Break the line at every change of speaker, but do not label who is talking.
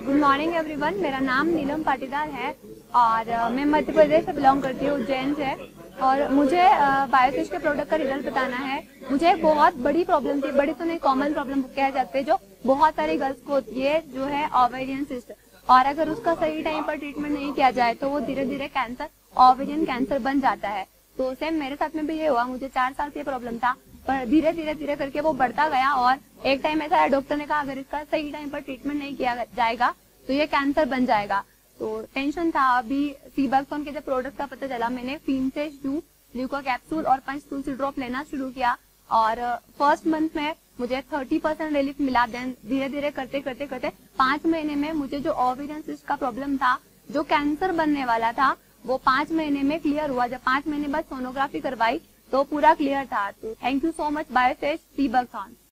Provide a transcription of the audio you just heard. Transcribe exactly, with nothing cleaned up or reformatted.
Good morning everyone. मेरा नाम नीलम पाटीदार है और uh, मैं मध्य प्रदेश से बिलोंग करती हूँ, उज्जैन से। और मुझे बायोफिश uh, के प्रोडक्ट का रिजल्ट बताना है। मुझे बहुत बड़ी प्रॉब्लम थी, बड़ी तो नहीं, कॉमन प्रॉब्लम कह सकते हैं, जो बहुत सारी गर्ल्स को होती है, जो है ओवेरियन सिस्ट। और अगर उसका सही टाइम पर ट्रीटमेंट नहीं किया जाए तो वो धीरे धीरे कैंसर, ओवेरियन कैंसर बन जाता है। तो सेम मेरे साथ में भी ये हुआ। मुझे चार साल से प्रॉब्लम था, पर धीरे धीरे धीरे करके वो बढ़ता गया और एक टाइम ऐसा है, डॉक्टर ने कहा अगर इसका सही टाइम पर ट्रीटमेंट नहीं किया जाएगा तो ये कैंसर बन जाएगा। तो टेंशन था। अभी सीबैक्सोन के जब प्रोडक्ट का पता चला, मैंने फिनसेश टू ल्यूको कैप्सूल और पंच तुलसी ड्रॉप लेना शुरू किया और फर्स्ट मंथ में मुझे थर्टी परसेंट रिलीफ मिला। देन धीरे धीरे करते करते करते पांच महीने में मुझे जो ओवेरियन सिस्ट का प्रॉब्लम था, जो कैंसर बनने वाला था, वो पांच महीने में क्लियर हुआ। जब पांच महीने बाद सोनोग्राफी करवाई तो पूरा क्लियर था। तो thank you so much Biofish सीबैक्सोन।